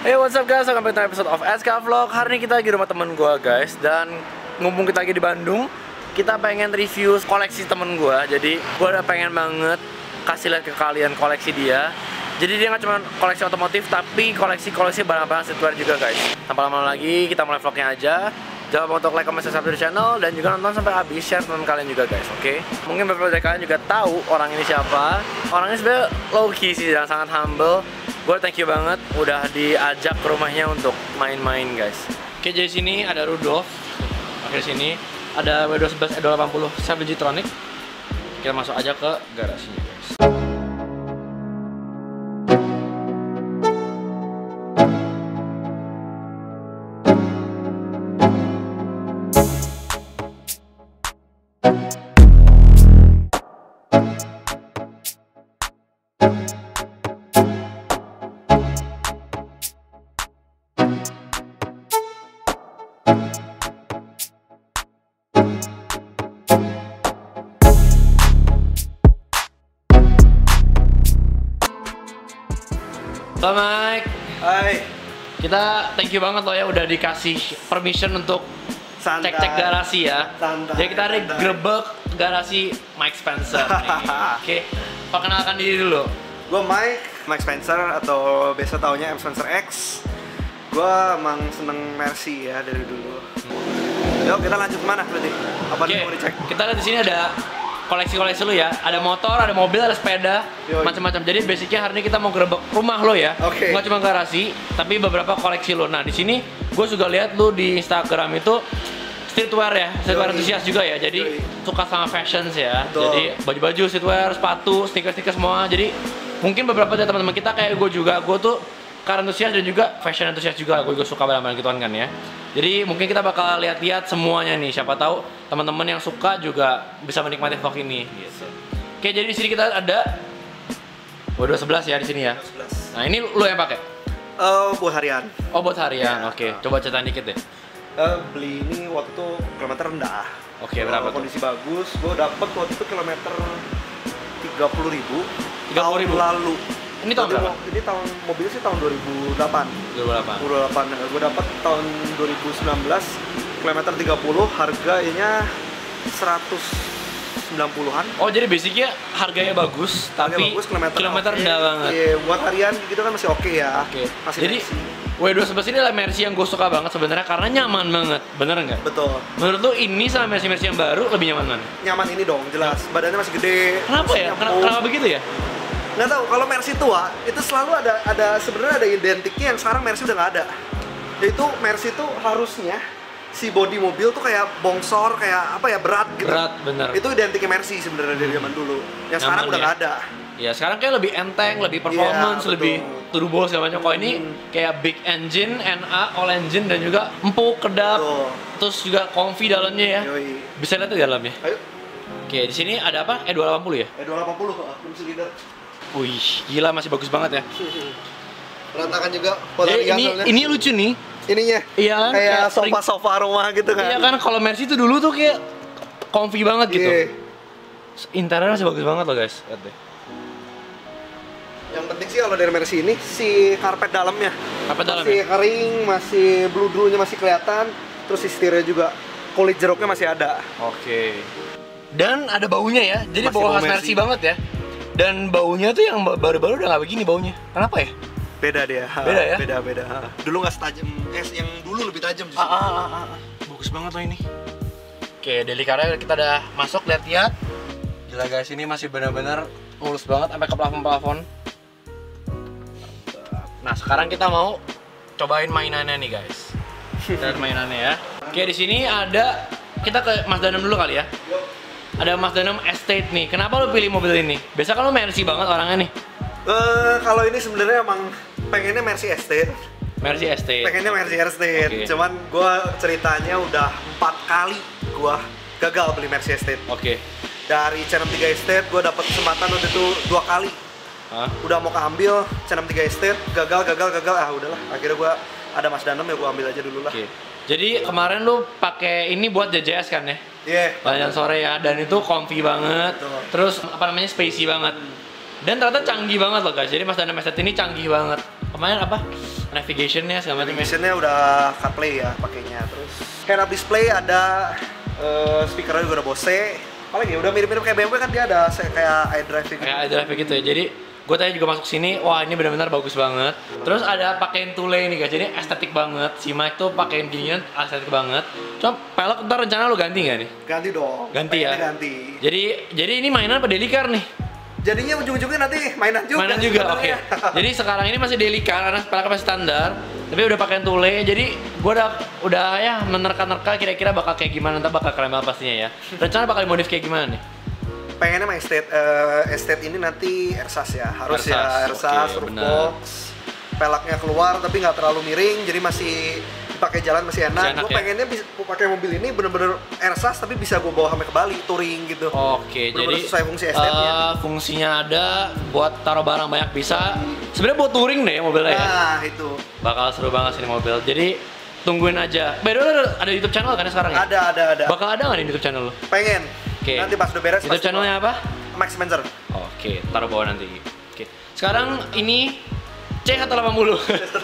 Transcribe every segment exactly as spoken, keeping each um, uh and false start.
Hey, what's up guys, welcome back to episode of S K Vlog. Hari ini kita lagi di rumah temen gue guys. Dan ngumpul kita lagi di Bandung. Kita pengen review koleksi temen gue. Jadi gue udah pengen banget kasih lihat ke kalian koleksi dia. Jadi dia nggak cuma koleksi otomotif, tapi koleksi-koleksi barang-barang streetwear juga guys. Tanpa lama lagi, kita mulai vlognya aja. Jangan lupa untuk like, comment, subscribe di channel. Dan juga nonton sampai habis, share teman kalian juga guys, oke? Okay? Mungkin beberapa dari kalian juga tahu orang ini siapa. Orang ini sebenarnya low key sih dan sangat humble. Gue thank you banget udah diajak ke rumahnya untuk main-main guys. Oke, jadi sini ada Rudolf. Oke, sini ada W dua sebelas E dua delapan puluh Savage G-Tronic. Kita masuk aja ke garasinya guys. Halo Mike. Hai. Kita thank you banget loh ya udah dikasih permission untuk cek-cek garasi ya. Santai. Jadi kita ada grebek garasi Mike Spencer nih. Oke, perkenalkan diri dulu. Gue Mike, Mike Spencer atau biasa taunya M Spencer X. Gue emang seneng Mercy ya dari dulu. Yuk kita lanjut mana berarti? Apa Oke, yang mau dicek? kita lihat di sini ada koleksi-koleksi lu ya. Ada motor, ada mobil, ada sepeda, macam-macam. Jadi basicnya hari ini kita mau gerebek rumah lo ya. Oke. Nggak cuma garasi, tapi beberapa koleksi lo. Nah di sini gue juga lihat lu di Instagram itu streetwear ya, streetwear enthusiast juga ya. Jadi Yoi. suka sama fashions ya. Betul. Jadi baju-baju, streetwear, sepatu, sneaker-sneaker semua. Jadi mungkin beberapa dari teman-teman kita kayak gue juga, gue tuh car enthusiast dan juga fashion enthusiast juga. Gue juga suka barang-barang gituan kan ya. Jadi mungkin kita bakal lihat-lihat semuanya nih. Siapa tahu teman-teman yang suka juga bisa menikmati vlog ini. Gitu. Oke, jadi di sini kita ada W dua sebelas ya di sini ya. Nah ini lo yang pakai? Uh, buat harian. Oh buat harian. Ya. Oke, coba ceritain dikit deh. Uh, beli ini waktu itu kilometer rendah. Oke, berapa tuh? Kondisi bagus. Gue dapet waktu itu kilometer tiga puluh ribu. tiga puluh ribu lalu. Ini tahun berapa? Ini tahun mobil sih tahun dua ribu delapan. dua ribu delapan. dua ribu delapan. Gue dapat tahun dua ribu sembilan belas kilometer tiga puluh, harganya seratus sembilan puluhan. Oh, jadi basicnya harganya bagus, Harga tapi bagus, kilometer, kilometer okay. rendah banget. Iya, buat harian gitu kan masih oke okay ya. Oke. Okay. Masih Jadi Mercy. W dua sebelas ini adalah Mercy yang gue suka banget sebenarnya karena nyaman banget, bener nggak? Betul. Menurut lu ini sama Mercy-Mercy yang baru lebih nyaman mana? Nyaman ini dong, jelas. Badannya masih gede. Kenapa ya? Kenapa, kenapa begitu ya? Nggak tahu, kalau Mercy tua itu selalu ada ada sebenarnya ada identiknya yang sekarang Mercy udah nggak ada. Yaitu Mercy itu harusnya si bodi mobil tuh kayak bongsor, kayak apa ya, berat gitu. Berat, bener. Itu identiknya Mercy sebenarnya dari zaman dulu. Yang sekarang udah ya? nggak ada. Ya sekarang kayak lebih enteng, lebih performance, yeah, lebih turbo segala macam. Kalau ini kayak big engine, N A, all engine dan juga empuk, kedap, Betul. terus juga comfy dalamnya ya. Yoi. Bisa lihat di dalamnya. Ayo. Oke, di sini ada apa? E dua delapan puluh ya? E dua delapan puluh, belum silinder. Wih, gila masih bagus banget ya. Berantakan juga. Jadi ini ini lucu nih. Ininya. Iya kan? Kayak Kayak sofa-sofa rumah gitu kan. Iya kan, kalau Mercy itu dulu tuh kayak comfy banget gitu. Iya. Interiornya masih bagus banget loh guys. Lihat deh. Yang penting sih kalau dari Mercy ini si karpet dalamnya. Karpet dalam Masih ya? kering, masih bludrunya masih kelihatan, terus si setirnya juga kulit jeruknya masih ada. Oke. Dan ada baunya ya. Jadi Masih bau bau khas Mercy Mercy banget ya. Dan baunya tuh yang baru-baru udah nggak begini baunya. Kenapa ya? Beda dia. Beda ya? Beda beda. Dulu nggak setajam, eh yang dulu lebih tajam justru. Ah, ah, ah, ah. Bagus banget loh ini. Oke, daily car kita udah masuk, lihat-lihat. Gila guys, ini masih benar-benar mulus banget sampai ke plafon-plafon. Nah, sekarang kita mau cobain mainannya nih guys. Kita lihat mainannya ya. Oke, di sini ada, kita ke Mas Danem dulu kali ya. Ada Mas Danem Estate nih. Kenapa lo pilih mobil ini? Biasa kan lo Mercy banget orangnya nih. Uh, kalau ini sebenarnya emang pengennya Mercy Estate. Mercy Estate. Pengennya Mercy Estate. Okay. Cuman gue ceritanya udah empat kali gue gagal beli Mercy Estate. Oke. Okay. Dari C enam tiga Estate gue dapet kesempatan udah itu dua kali. Hah? Udah mau keambil C enam tiga Estate, gagal, gagal, gagal, ah udahlah. Akhirnya gue ada Mas Danem ya gue ambil aja dulu lah. Oke. Okay. Jadi kemarin lu pakai ini buat J J S kan ya? Iya. Yeah. Jalan sore ya, dan itu comfy banget. Betul. Terus apa namanya spacey banget. Dan ternyata canggih banget loh guys. Jadi Mas Danem Estate ini canggih banget. kemarin apa? Navigationnya segala macam. Navigationnya udah CarPlay ya pakainya. Terus head-up display ada, uh, speakernya juga udah Bose. Apalagi udah mirip-mirip kayak B M W kan, dia ada kayak iDrive gitu. Kayak iDrive gitu ya. Jadi gue tadi juga masuk sini, wah ini benar-benar bagus banget. Terus ada pakein tule ini guys, jadi estetik banget. Si Mike tuh pakein ginian estetik banget. Coba pelek ntar rencana lu ganti nggak nih? Ganti dong. Ganti ya. Ganti. Jadi jadi ini mainan apa daily car nih? Jadinya ujung-ujungnya nanti mainan juga. Mainan juga, oke. Okay. Jadi sekarang ini masih daily car karena pelek masih standar, tapi udah pakein tule. Jadi gue udah udah ya menerka-nerka kira-kira bakal kayak gimana, ntar bakal keren banget pastinya ya. Rencana bakal dimodif kayak gimana nih? Pengennya mah estate, uh, estate ini nanti Ersas ya, harus Ersas, ya Ersas, okay, roof box, pelaknya keluar tapi nggak terlalu miring, jadi masih dipakai jalan masih enak. enak Gue ya? pengennya bisa pakai mobil ini bener-bener Ersas tapi bisa gue bawa sampai ke Bali, touring gitu. Oke, okay, jadi sesuai fungsi estate-nya. Uh, fungsinya ada buat taruh barang banyak bisa. Sebenarnya buat touring deh mobilnya ya. Nah itu. Bakal seru banget sih ini mobil. Jadi tungguin aja. By the way, ada, ada YouTube channel kan sekarang ya? Ada, ada, ada. Bakal ada nggak di YouTube channel lo? Pengen. Oke. Okay. Nanti pas udah beres. YouTube channelnya apa? Max Spencer. Oke, okay, taruh bawah nanti. Oke. Okay. Sekarang ini C seratus delapan puluh.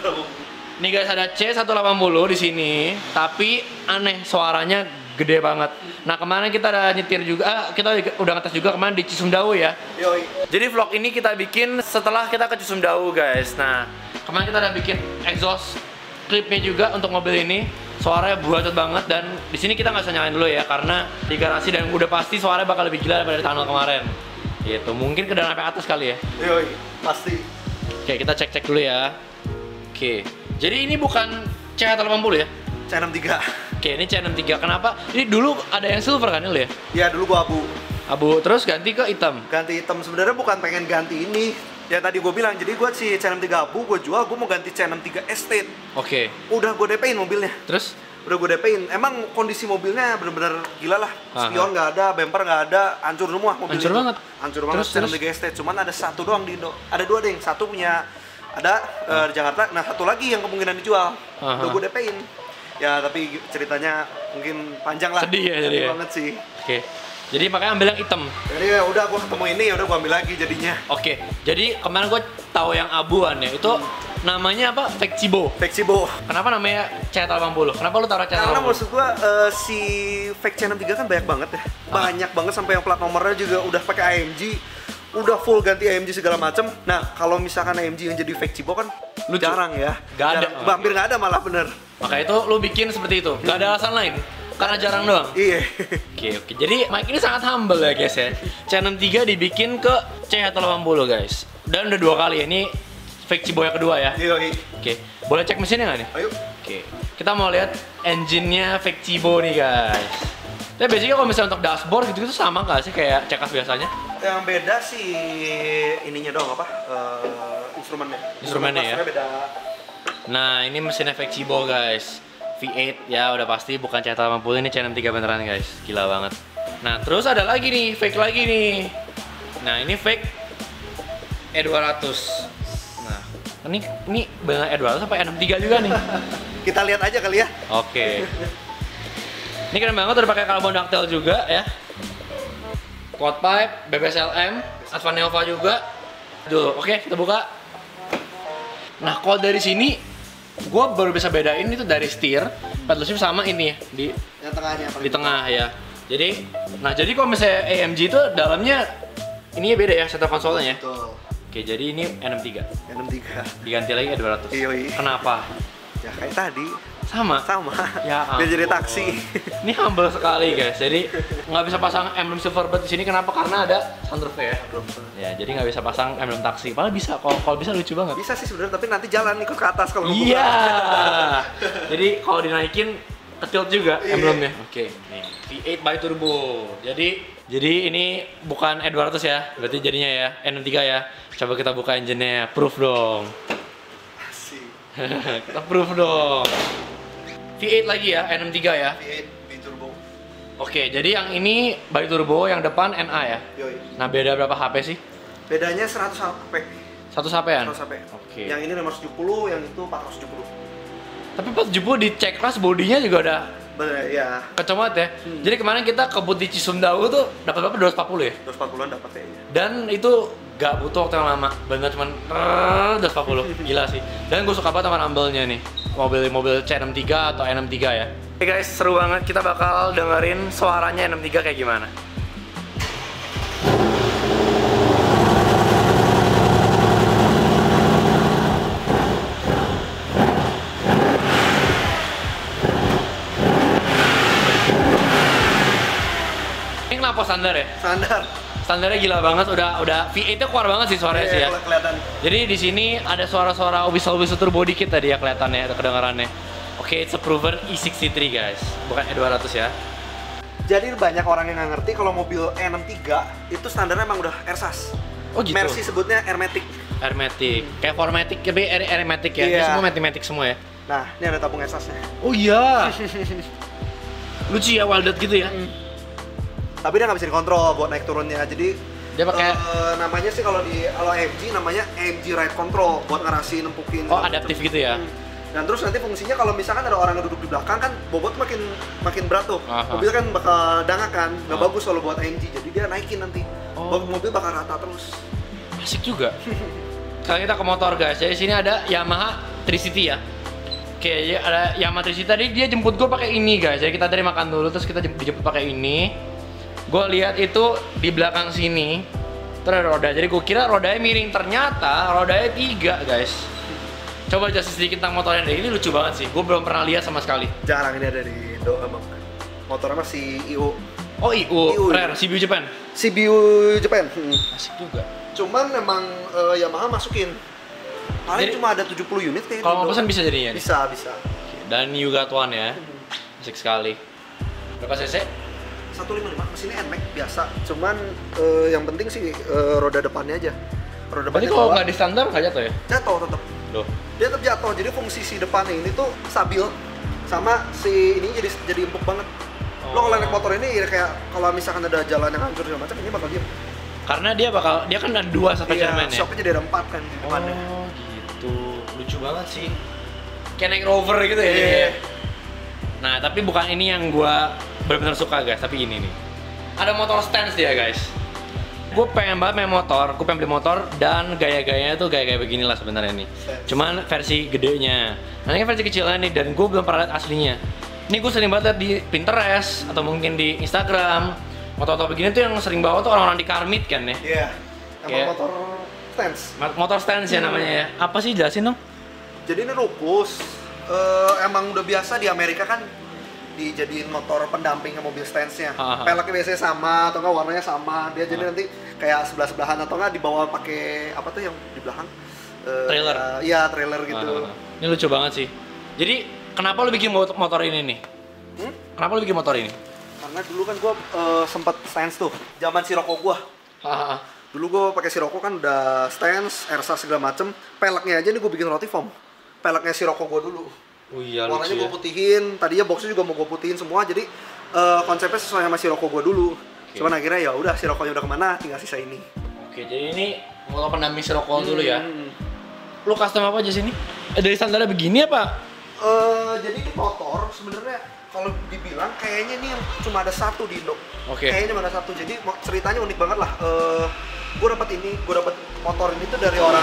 Nih guys, ada C seratus delapan puluh di sini, tapi aneh suaranya gede banget. Nah, kemarin kita ada nyetir juga, ah, kita udah ngetes juga kemarin di Cisumdawu ya. Yoi. Jadi vlog ini kita bikin setelah kita ke Cisumdawu guys. Nah, kemarin kita udah bikin exhaust clipnya juga untuk mobil ini. Suaranya buacot banget dan di sini kita nggak usah nyalain dulu ya karena di garasi dan udah pasti suaranya bakal lebih gila daripada di tunnel kemarin. Gitu, mungkin ke dalam sampai atas kali ya. Yoi, pasti. Oke, kita cek-cek dulu ya. Oke. Jadi ini bukan C seratus delapan puluh ya? C enam tiga. Oke, ini C enam tiga. Kenapa? Ini dulu ada yang silver kan ini ya? Ya dulu gua abu. Abu, terus ganti ke hitam. Ganti hitam sebenarnya bukan pengen ganti ini. Ya tadi gue bilang, jadi gue si C enam tiga abu gue jual, gue mau ganti C enam tiga Estate. Oke. Udah gue D P-in mobilnya. Terus? Udah gue D P-in. Emang kondisi mobilnya bener-bener gila lah. Spion nggak ada, bumper nggak ada, hancur semua mobil. Hancur itu. banget. Hancur banget C enam tiga Estate. Cuman ada satu doang di Indo. Ada dua deh. Satu punya ada uh, di Jakarta. Nah satu lagi yang kemungkinan dijual. Aha. Udah gue D P-in. Ya tapi ceritanya mungkin panjang lah. Sedih ya jadi ya? Banget sih. Oke. Jadi makanya ambil yang hitam. Jadi ya udah gue ketemu ini ya udah gue ambil lagi jadinya. Oke. Jadi kemarin gue tahu yang abuan ya. Itu hmm. namanya apa? Vexibo. Vexibo. Kenapa namanya C seratus delapan puluh? Kenapa lu taruh C seratus delapan puluh? Karena maksud gua uh, si Vex C enam tiga kan banyak banget ya. Banyak ah. banget sampai yang plat nomornya juga udah pakai A M G. Udah full ganti A M G segala macem. Nah, kalau misalkan A M G yang jadi Vexibo kan lucu. Jarang ya. Gak ada. Jarang. Hampir nggak ada malah bener. Maka itu lu bikin seperti itu. Gak ada alasan lain. Karena jarang doang? Iya. Oke, oke. Jadi Mike ini sangat humble ya guys ya. C enam tiga dibikin ke C seratus delapan puluh guys. Dan udah dua kali ya. Ini Vexibo yang kedua ya. Iya. Oke. Boleh cek mesinnya nggak nih? Ayo. Oke. Kita mau lihat engine-nya Vexibo nih guys. Tapi biasanya kalau misalnya untuk dashboard gitu-gitu sama nggak sih kayak C-Class biasanya? Yang beda sih ininya doang apa? Uh, instrumennya. Instrumennya ya. Beda. Nah, ini mesinnya Vexibo guys. V eight ya udah pasti bukan C seratus delapan puluh, ini C enam tiga beneran guys. Gila banget. Nah, terus ada lagi nih, fake lagi nih. Nah, ini fake E dua ratus. Nah, ini ini benar E dua ratus apa E enam tiga juga nih? Kita lihat aja kali ya. Oke. Ini keren banget udah pakai carbon ductile juga ya. Quad pipe, B B S L M, Advan Nova juga. Dulu, oke, kita buka. Nah, kalau dari sini gue baru bisa bedain itu dari setir, pedal shift sama ini di yang tengahnya di tengah ya. Jadi, nah jadi kalau misalnya A M G itu dalamnya ininya beda ya center konsolnya. Betul. Oke, jadi ini E enam tiga. E enam tiga. Diganti lagi E dua ratus. Iya, iya. Kenapa? Ya kayak tadi. Sama. Sama. Ya. Dia jadi taksi. Ini humble sekali guys. Jadi nggak bisa pasang emblem Silverbird di sini. Kenapa? Karena ada sunroof ya. Ya, jadi nggak bisa pasang emblem taksi. Padahal bisa. Kalau kalau bisa lucu banget. Bisa sih sebenarnya, tapi nanti jalan ikut ke atas kalau iya. Jadi kalau dinaikin kecil juga emblemnya. Oke. Nih V eight by turbo. Jadi jadi ini bukan E dua ratus ya. Berarti jadinya ya E enam tiga ya. Coba kita buka engine-nya. Proof dong. Kita proof dong. V eight lagi ya, E enam tiga ya. V eight bi-turbo. Oke, jadi yang ini bi-turbo, yang depan N A ya. Yoi. Nah, beda berapa H P sih? Bedanya seratus H P. seratus H P-an? seratus H P. Oke. Yang ini lima ratus tujuh puluh, yang itu empat ratus tujuh puluh. Tapi empat ratus tujuh puluh di C-Class bodinya juga udah bener ya. kacau banget ya. Hmm. Jadi kemarin kita kebut di Cisumdawu tuh dapat berapa? dua ratus empat puluh ya? dua ratus empat puluhan dapat kayaknya. Dan itu gak butuh waktu yang lama, bener cuman seratus empat puluh, gila sih. Dan gue suka banget sama rumble-nya nih, mobil-mobil C enam tiga atau N enam tiga ya. Oke guys, seru banget, kita bakal dengerin suaranya N enam tiga kayak gimana. Ini kenapa standar ya? Standar. Standarnya gila banget, udah udah V eight-nya keluar banget sih suaranya Iya, sih ya. kelihatan. Jadi di sini ada suara-suara obis-obis turbo dikit tadi ya kelihatannya, ada kedengarannya. Oke, it's a proven E enam puluh tiga guys, bukan E dua ratus ya. Jadi banyak orang yang nggak ngerti kalau mobil E enam tiga itu standarnya emang udah Airsas. Oh gitu. Mercy sebutnya Airmatic. Airmatic, kayak Formatic, tapi Air Airmatic ya. Iya. Dia semua Matic semua ya. Nah, ini ada tabung Airsasnya. Oh iya. Lucu ya, Waldet gitu ya. Tapi dia nggak bisa dikontrol buat naik turunnya. Jadi Dia pakai eh, namanya sih kalau di kalau A M G namanya A M G Ride Control buat ngerasin, nempukin. Oh, segala adaptif macem. gitu ya. Hmm. Dan terus nanti fungsinya kalau misalkan ada orang yang duduk di belakang kan bobot makin makin berat tuh. Aha. Mobil kan bakal dangak kan, nggak Oh. bagus kalau buat A M G. Jadi dia naikin nanti. Oh. Mobil bakal rata terus. Asik juga. Sekarang kita ke motor guys. Jadi sini ada Yamaha tiga City ya. Oke, jadi ada Yamaha tiga City tadi dia jemput gue pakai ini guys. Jadi kita tadi makan dulu terus kita jem- dijemput pakai ini. Gue lihat itu di belakang sini terus ada roda. Jadi gue kira rodanya miring, ternyata rodanya tiga guys. Coba jelasin sedikit tentang motornya deh. Ini lucu banget sih. Gue belum pernah lihat sama sekali. Jarang ini ada di Indo emang. Motornya masih I U. Oh, I U, I U, rare, C B U Japan. C B U Japan. Hmm. Asik juga. Cuman emang eh, Yamaha masukin. Paling Jadi- cuma ada tujuh puluh unit kayaknya. Kalau di mau Indo. pesan bisa jadinya. nih? Bisa, bisa. Dan you got one ya. Asik sekali. Berapa cc? seratus lima puluh lima mesinnya N MAX biasa. Cuman eh, yang penting sih eh, roda depannya aja. Roda Berarti depannya kalau bawah, nggak di standar nggak jatuh ya? jatuh tetap. Loh. Dia tetap jatuh. Jadi fungsi si depannya ini tuh stabil sama si ini jadi jadi empuk banget. Lo kalau naik motor ini ya kayak kalau misalkan ada jalan yang hancur segala macam ini bakal diem. Karena dia bakal, dia kan ada dua suspension Iya, ya? shocknya jadi ada empat kan di depannya. Oh gitu, lucu banget sih. Kayak naik rover gitu ya. Iya. jadinya. Nah tapi bukan ini yang gua benar-benar suka guys, tapi ini nih. Ada motor stance dia guys. Gue pengen banget main motor, gue pengen beli motor dan gaya-gayanya tuh gaya-gaya beginilah sebenarnya nih. Cuman versi gedenya. Nah ini versi kecilnya nih dan gue belum pernah lihat aslinya. Ini gue sering banget lihat di Pinterest atau mungkin di Instagram. Motor-motor begini tuh yang sering bawa tuh orang-orang di car meet kan ya. Iya. Emang Kayak- motor stance. Ma- Motor stance ya namanya ya. Apa sih jelasin dong? Jadi ini rupus. Eh, emang udah biasa di Amerika kan dijadiin motor pendamping ke mobil stance-nya. Aha. Peleknya biasanya sama atau enggak warnanya sama. Dia jadi nanti kayak sebelah-sebelahan atau enggak dibawa pakai apa tuh yang di belakang? Eh, Trailer. ya- Iya, trailer gitu. Ah, ini lucu banget sih. Jadi kenapa lu bikin mot- motor ini nih? Hmm? Kenapa lu bikin motor ini? Karena dulu kan gua eh, sempet stance tuh, zaman Sirocco gua. Hahaha. Dulu gua pakai Sirocco kan udah stance, Airsas segala macem. Peleknya aja nih gua bikin roti foam. Peleknya Sirocco gua dulu. Oh iya Warnanya lucu gue ya. putihin, tadinya boxnya juga mau gue putihin semua, jadi eh, konsepnya sesuai sama Sirocco gue dulu. Oke. Cuman akhirnya ya udah Sirocco-nya udah kemana, tinggal sisa ini. Oke, jadi ini motor pendamping Sirocco dulu ya. Hmm. Lu custom apa aja sini? Eh, dari standarnya begini apa? Eh, jadi ini motor sebenarnya kalau dibilang kayaknya ini yang cuma ada satu di Indo. Oke. Kayaknya cuma ada satu. Jadi mo- ceritanya unik banget lah. Eh, gue dapat ini, gue dapat motor ini tuh dari orang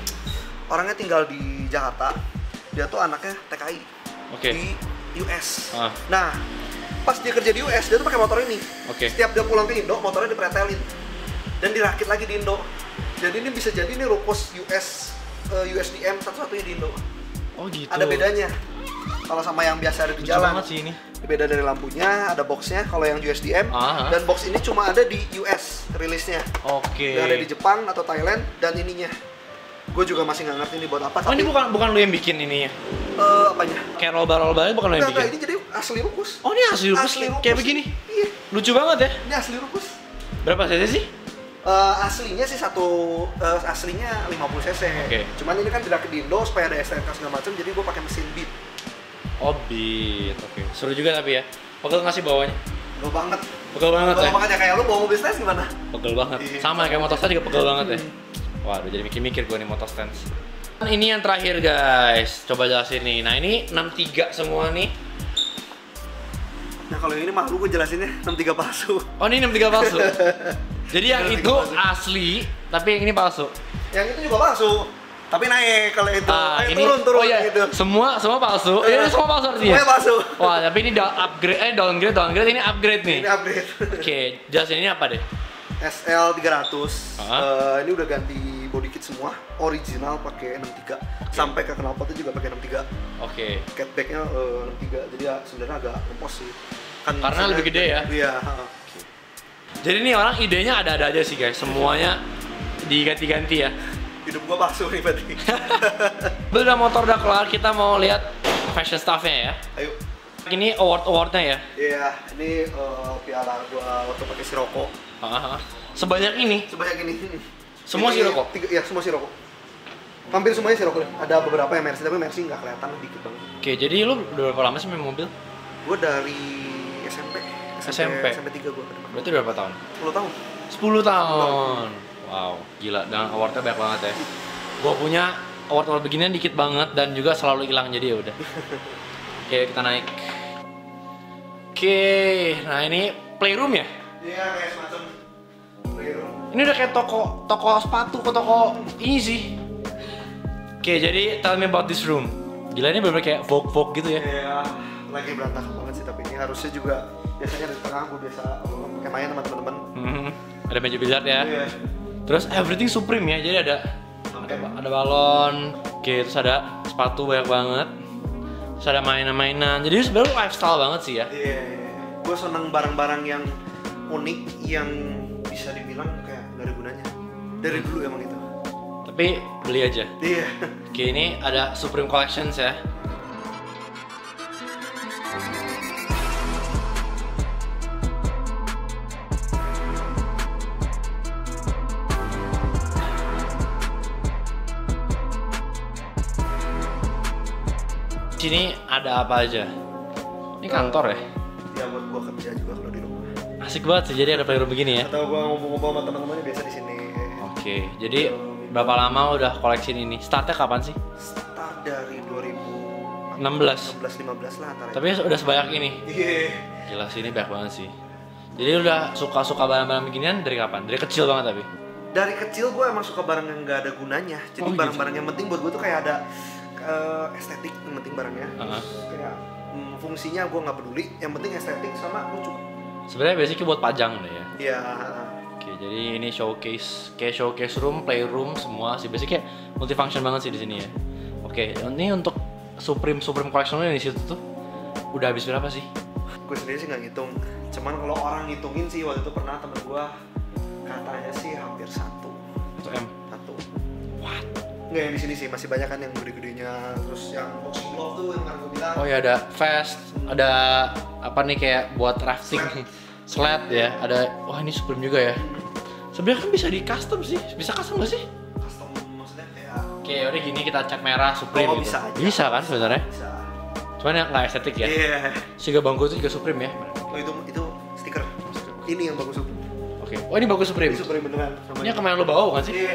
orangnya tinggal di Jakarta. Dia tuh anaknya T K I Oke. di U S. Ah. Nah, pas dia kerja di U S dia tuh pakai motor ini. Oke. Setiap dia pulang ke Indo, motornya dipretelin dan dirakit lagi di Indo. Jadi ini bisa jadi ini rupus U S eh, U S D M satu-satunya di Indo. Oh gitu. Ada bedanya. Kalau sama yang biasa ada di Lucu jalan. banget sih ini. Beda dari lampunya, ada boxnya. Kalau yang U S D M Ah. dan box ini cuma ada di U S rilisnya. Oke. Nggak ada di Jepang atau Thailand dan ininya. Gue juga masih nggak ngerti ini buat apa. Oh ini tapi, bukan bukan lu yang bikin ininya. eh, apanya? Kayak roll-bar-roll-barnya bukan lu yang Nggak, nggak, bikin. ini jadi asli rupus. Oh ini asli rupus Asli kayak- rupus. kayak begini. Iya, Lucu banget ya. ini asli rupus. Berapa cc sih? Eh, aslinya sih satu eh, aslinya lima puluh cc. Oke. Cuman ini kan tidak di Indo supaya ada S T N K segala macam, jadi gue pakai mesin beat. Oh beat. Oke. Seru juga tapi ya. Pegel nggak sih bawahnya? Gue banget. Pegel banget Kalau ya. makanya kayak lu bawa mobil stance gimana? Pegel banget. Iya. Sama kayak motor stand juga pegel banget ya. Waduh, jadi mikir-mikir gue nih motor stance. Ini yang terakhir guys, coba jelasin nih. Nah ini enam tiga semua nih. Nah kalau yang ini malu gue jelasinnya enam tiga palsu. Oh ini enam tiga palsu. Jadi yang enam itu tiga palsu. asli, Tapi yang ini palsu. Yang itu juga palsu. Tapi naik kalau itu. Ah, eh, ini turun turun oh iya, gitu. Semua semua palsu. Eh, Ini semua palsu artinya. Semuanya palsu. Wah, tapi ini down upgrade eh downgrade downgrade ini upgrade nih. Ini upgrade. Oke, jas ini apa deh? S L tiga ratus. Uh-huh. Uh, ini udah ganti body kit semua. Original pakai enam tiga. Sampai ke knalpotnya juga pakai enam tiga. Oke. Catbacknya uh, enam tiga. Jadi ya sebenarnya agak ngepos sih. Kan Karena lebih gede ya? Iya. Jadi nih orang idenya ada-ada aja sih guys. Semuanya diganti-ganti ya. Hidup gua palsu nih berarti. Udah motor udah kelar, kita mau lihat fashion stuff-nya ya. Ayo. Ini award-awardnya ya. Iya, ini uh, piala gua waktu pakai Sirocco. Aha. Sebanyak ini. Sebanyak ini. Semua Ini Sirocco? Tiga, iya, semua Sirocco. Hampir semuanya Sirocco. Ada beberapa yang Mercy, tapi Mercy nggak kelihatan, dikit banget. Oke, jadi lu udah berapa lama sih main mobil? Gua dari S M P. S M P? S M P tiga gua. Berarti udah berapa tahun? sepuluh tahun. sepuluh tahun. Wow, gila. Dan awardnya banyak banget ya. Gua punya award-award beginian dikit banget dan juga selalu hilang, jadi ya udah. Oke, kita naik. Oke, nah ini playroom ya? Iya, kayak semacam playroom. Ini udah kayak toko toko sepatu ke toko ini sih. Oke, jadi tell me about this room. Gila, ini bener-bener kayak Vogue-Vogue gitu ya. Iya, lagi berantakan banget sih, tapi ini harusnya juga biasanya di tengah gua biasa pakai main sama teman-teman. Hmm, ada meja biliar ya. Iya. Terus everything Supreme ya, jadi ada ada, ada balon, oke, terus ada sepatu banyak banget, terus ada mainan-mainan. Jadi sebenarnya lifestyle banget sih ya. Iya, gue seneng barang-barang yang unik yang bisa dibilang kayak gak ada gunanya. Dari dulu emang itu. Tapi beli aja. Iya. Oke, ini ada Supreme Collections ya. Sini ada apa aja? Ini kantor ya? Ya buat gua kerja juga kalau di rumah. Asik banget sih, jadi ada playroom begini ya. Atau gua ngobrol-ngobrol sama teman-teman biasa di sini. Oke, jadi berapa lama udah koleksi ini? Startnya kapan sih? Start dari dua ribu enam belas. enam belas lima belas lah antara. Tapi udah sebanyak ini. Iya. Gila sih, ini banyak banget sih. Jadi udah suka-suka barang-barang beginian dari kapan? Dari kecil banget tapi? Dari kecil gua emang suka barang yang nggak ada gunanya. Jadi Oh, gitu. barang-barang yang penting buat gua tuh kayak ada uh, estetik yang penting barangnya. Uh-huh. Terus kayak hmm, fungsinya gua nggak peduli. Yang penting estetik sama lucu. Sebenarnya basicnya buat pajang deh ya. Iya. Oke, jadi ini showcase, kayak showcase room, playroom semua sih. Basicnya multifunction banget sih di sini ya. Oke, ini untuk Supreme Supreme Collection-nya di situ tuh udah habis berapa sih? Gue sendiri sih nggak ngitung. Cuman kalau orang ngitungin sih waktu itu pernah temen gua katanya sih hampir satu. Satu M. Satu. What? Nggak, yang di sini sih masih banyak kan yang gede-gedenya. Terus yang boxing glove tuh yang kan gue bilang. Oh ya, ada vest, ada apa nih kayak buat rafting, sled ya. Ada, wah ini Supreme juga ya. Sebenarnya kan bisa di custom sih, bisa custom nggak sih? Custom maksudnya kayak. Oke, udah gini kita cat merah Supreme Oh, gitu. bisa aja. Bisa kan sebenarnya? Bisa. Cuman yang nggak estetik ya. Iya. Siga bangku itu juga Supreme ya. Oh itu itu stiker. Ini yang bagus tuh. Oke. Oh ini bagus Supreme. Ini Supreme beneran. Ini yang kemarin lo bawa bukan sih? Iya.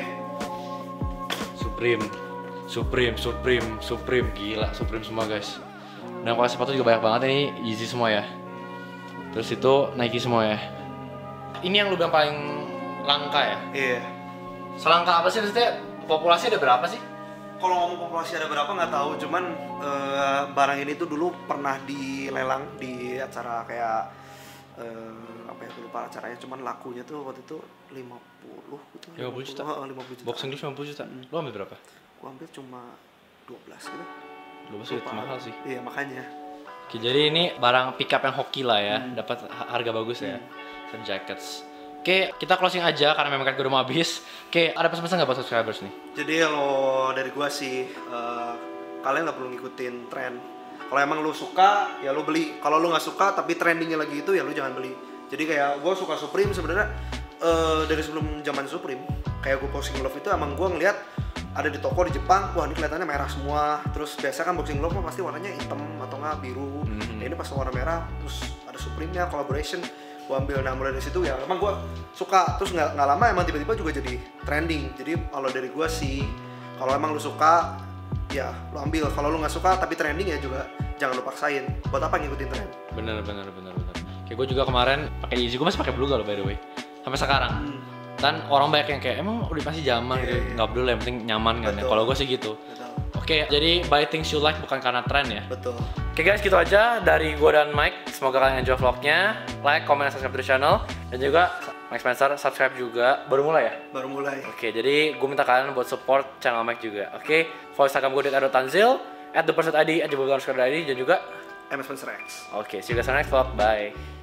Supreme, Supreme, Supreme, Supreme, gila Supreme semua guys. Dan kalau sepatu juga banyak banget, ini Yeezy semua ya. Terus itu Nike semua ya. Ini yang lu bilang paling langka ya? Iya. Selangka apa sih maksudnya? Populasi ada berapa sih? Kalau ngomong populasi ada berapa nggak tahu, cuman eh, barang ini tuh dulu pernah dilelang di acara kayak eh, apa ya, aku lupa acaranya, cuman lakunya tuh waktu itu lima puluh gitu. lima puluh juta? Heeh, lima puluh juta. Boxing English lima puluh juta. Lu ambil berapa? Gua ambil cuma dua belas gitu. dua belas juta Lupa. mahal sih. Iya, makanya. Oke, jadi ini barang pick up yang hoki lah ya, Hmm. dapat harga bagus ya. Sun jackets. Oke, kita closing aja karena memang gue udah mau habis. Oke, ada pesan-pesan nggak buat subscribers nih? Jadi kalau dari gua sih eh, kalian nggak perlu ngikutin tren. Kalau emang lu suka ya lu beli. Kalau lu nggak suka tapi trendingnya lagi itu ya lu jangan beli. Jadi kayak gua suka Supreme sebenarnya eh, dari sebelum zaman Supreme. Kayak gua boxing glove itu emang gua ngeliat ada di toko di Jepang. Wah ini kelihatannya merah semua. Terus biasa kan boxing glove pasti warnanya hitam atau nggak biru. Mhm. Nah, ini pas warna merah terus ada Supreme-nya collaboration. Gua ambil, nah mulai dari situ ya emang gua suka. Terus nggak nggak lama emang tiba-tiba juga jadi trending. Jadi kalau dari gua sih kalau emang lu suka ya lu ambil. Kalau lu nggak suka tapi trending ya juga jangan lu paksain. Buat apa ngikutin tren? Bener, bener, bener, bener. Kayak gue juga kemarin pakai Yeezy, gue masih pakai Beluga loh by the way. Sampai sekarang. Hmm. Dan orang banyak yang kayak emang udah pasti zaman Iya, gitu, iya. nggak peduli yang penting nyaman kan ya. Betul. Kalau gue sih gitu. Betul. Oke, jadi buy things you like bukan karena tren ya. Betul. Oke guys, gitu aja dari gue dan Mike. Semoga kalian enjoy vlognya. Like, comment, dan subscribe to the channel. Dan juga Mike Spencer subscribe juga. Baru mulai ya? Baru mulai. Oke, jadi gue minta kalian buat support channel Mike juga. Oke, follow Instagram gue di at tanzil, at the person id, at the underscore id, dan juga M S Spencer X. oke, see you guys on the next vlog. Bye.